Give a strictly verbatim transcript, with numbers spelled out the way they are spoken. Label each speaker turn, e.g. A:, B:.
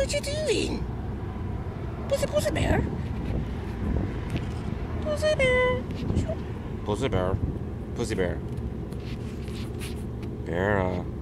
A: What you doing? Pussy, pussy bear? Pussy bear. Pussy bear. Pussy bear. Beara.